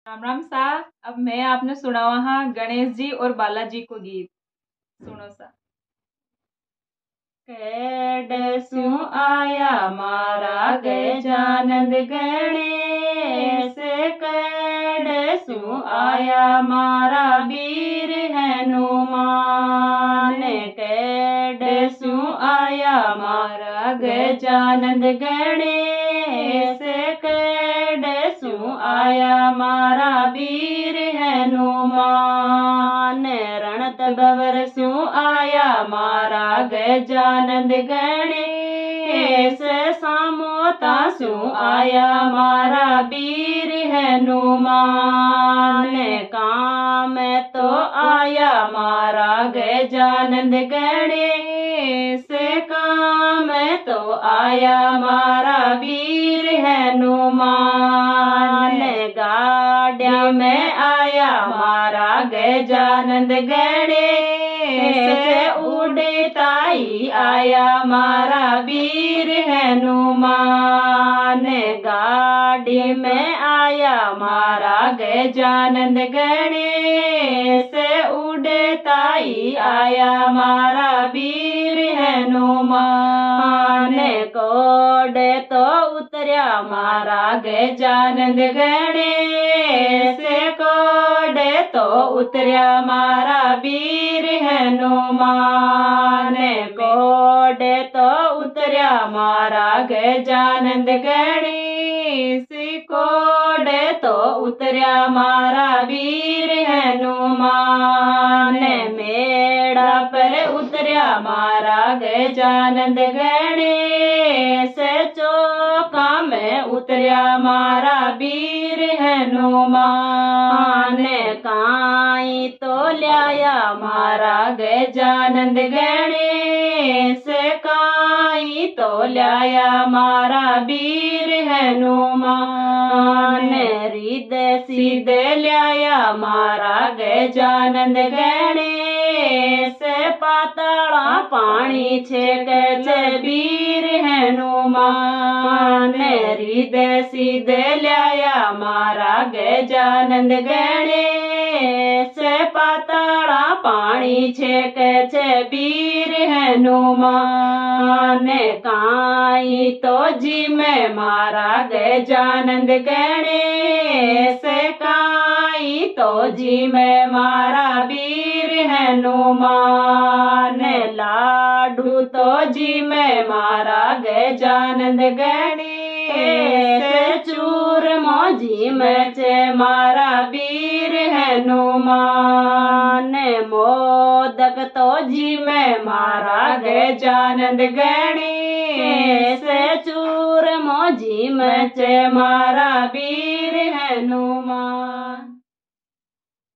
राम राम सा। अब मैं आपने सुनावा हाँ गणेश जी और बालाजी को गीत। सुनो सा। कैडसू आया मारा गजानंद गणेश, कैडसू आया मारा वीर हनुमान, कैडसू आया मारा गजानंद गणेश, कैडसू आया मारा वीर हनुमान, रणत बवरसू आया मारा गजानंद गणेश, सामोतासू आया मारा वीर हनुमान, काम तो आया मारा गजानंद गणेश, काम तो आया मारा वीर हनुमान, गाड्या में आया मारा गजानंद गणेश, उड़ताई आया मारा वीर हनुमान, गाड़ी में आया मारा गजानंद गणेश, उड़ताई आया मारा वीर हनुमान, कोडे तो उतरिया मारा गजानंद गणेश, कोडे तो उतरिया मारा वीर हनुमान, कोडे तो उतरिया मारा गजानंद गणेश, कोडे तो उतरिया मारा वीर हनुमान, मेड़ा पर उतरिया मारा गजानंद गणेश, चौका में उतरिया मारा वीर हनुमान, काई तो लाया मारा गजानंद गणेश, काई तो लाया मारा वीर हनुमान, हृदय सीधे लाया मारा गजानंद गणेश, पाताला पानी छेक वीर हनुमान, हृदय सीधे लाया मारा गजानंद गणेश, पाताला पानी छेक वीर हनुमान, काई तो जी में मारा गजानंद गणेश, काई तो जी में मारा वीर हनुमान, लाडू तो जी में मारा गजानंद गणेश, चूर मोजी में चे मारा वीर हनुमान, मोदक तो जी में मारा गजानंद गणेश, चूर मोजी में चे मारा वीर हनुमान।